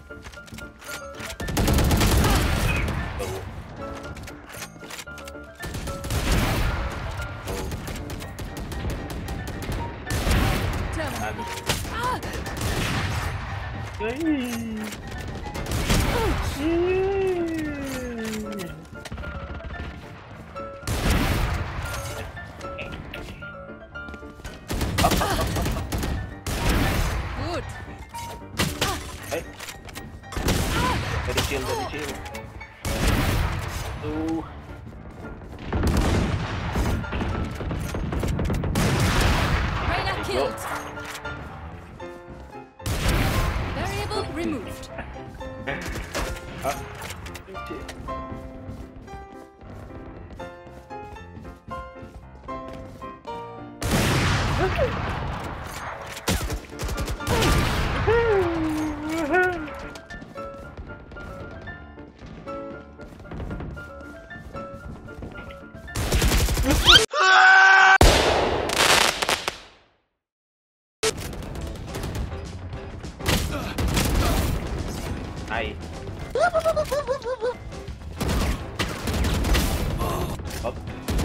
Dari chill. Reyna killed. Variable removed. Ay. Up.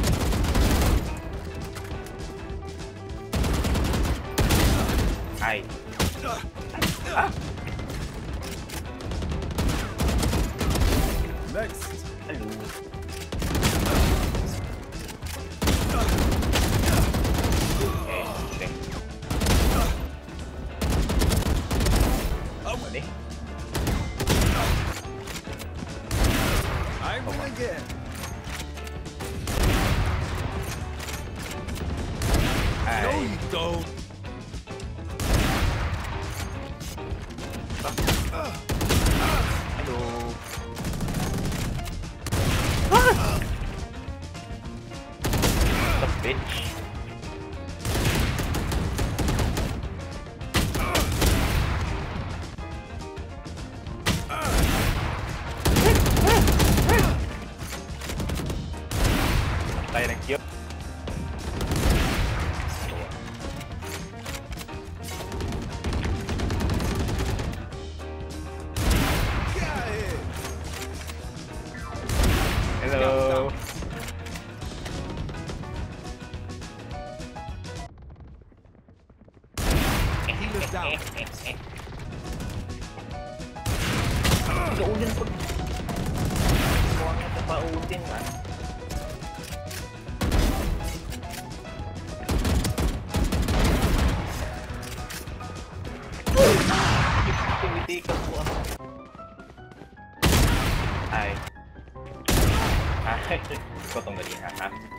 Ay. Ah. Next. Hello. Okay. Mali. I win again. Ay. No, you don't. Hello. The bitch. Tayo ng cute. Hello. Healer's down. Gaulan po. Huwag nga ito pautin man. Tumitikas po ako. Ay. Hi. Kotong gali ha.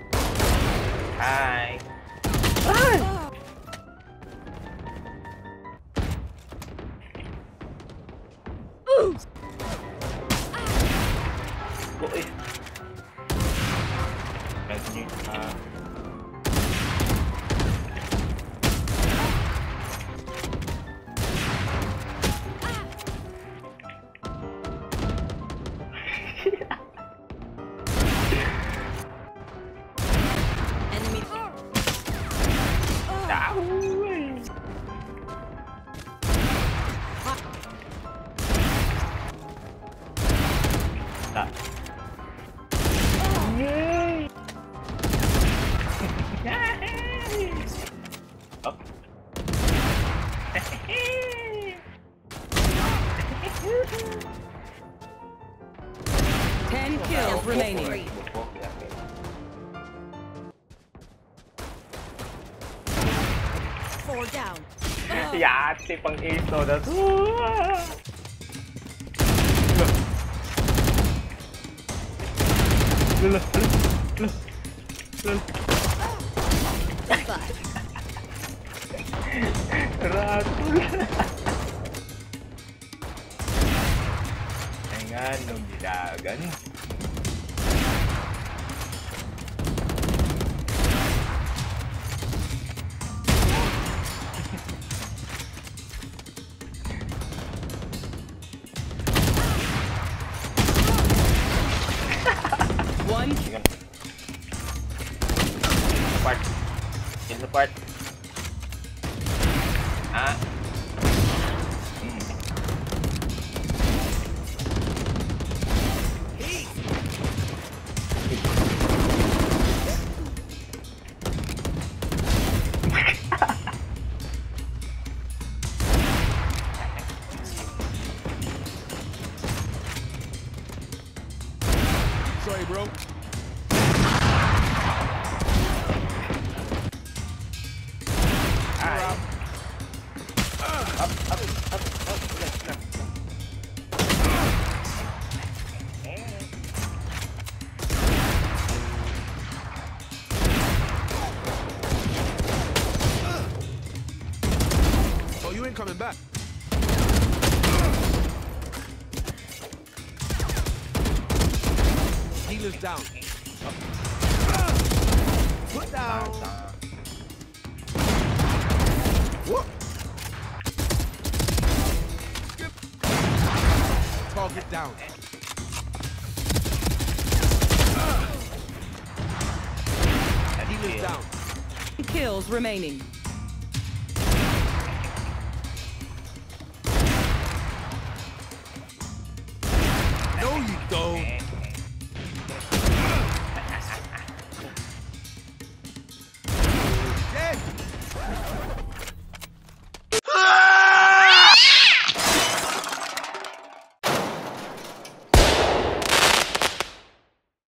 Hi. Hi. Go eh. Continue. Enemy. Stop. Yay! Up. 10 kills remaining. 4 down. Yate pang ace to na to. Ratul. Ayan, nung dilagan. One. Part. In the part. Ah. Sorry, bro. Alright. Up, left. Oh, you ain't coming back. Healer's down. Put down. Whoop. Skip. Target down. Healer's down. Kills remaining. No, you don't.